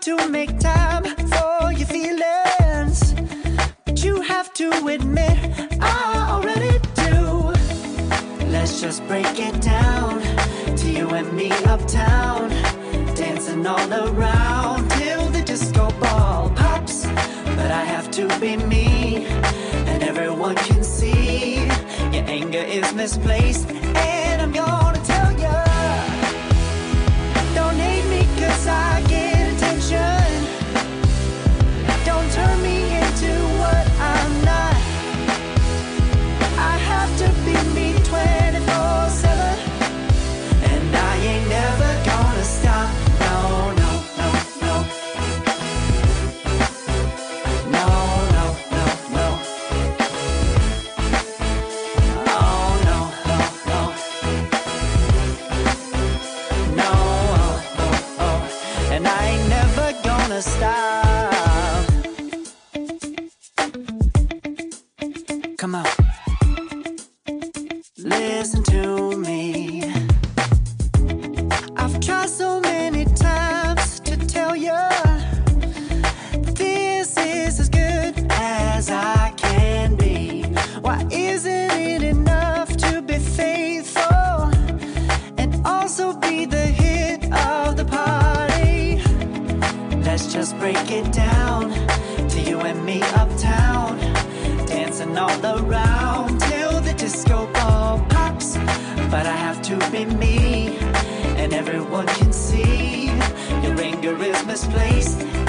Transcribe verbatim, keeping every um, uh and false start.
to make time for your feelings, but you have to admit I already do. Let's just break it down to you and me uptown, dancing all around till the disco ball pops. But I have to be me, and everyone can see your anger is misplaced. And I'm gonna tell ya, don't hate me cause I get attention. Don't turn me into what I'm not. I have to be me twenty-four seven, and I ain't never gonna stop. No, no, no, no. No, no, no, no. Oh, no, no, no. No, oh, oh, oh. And I ain't never gonna stop. Come on. Listen to me. I've tried so many times to tell you this is as good as I can be. Why isn't it enough to be faithful and also be the hit of the party? Let's just break it down to you and me uptown, dancing all around till the disco ball pops. But I have to be me, and everyone can see your anger is misplaced.